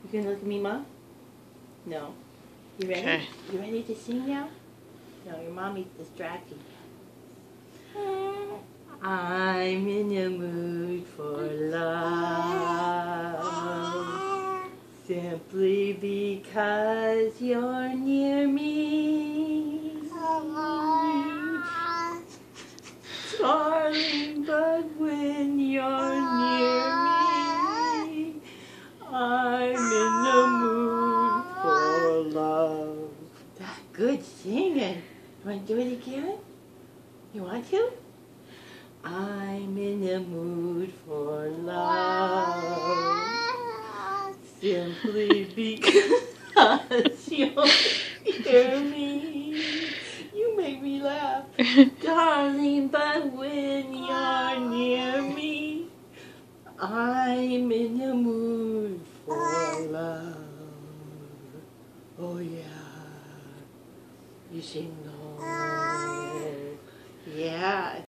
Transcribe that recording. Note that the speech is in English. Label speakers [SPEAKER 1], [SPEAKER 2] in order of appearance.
[SPEAKER 1] You gonna look at me, Mom? No. You ready?
[SPEAKER 2] Okay.
[SPEAKER 1] You ready to sing now? No, your mommy's distracting. I'm in the mood for love, simply because you're near me. Darling, but when you're near me, I'm in the mood for love. That's good singing. You want to do it again? You want to? I'm in the mood for love, simply because you're near me. You make me laugh. Darling, but when you're near me, I'm in the mood for love. Oh yeah. You sing low. Yeah.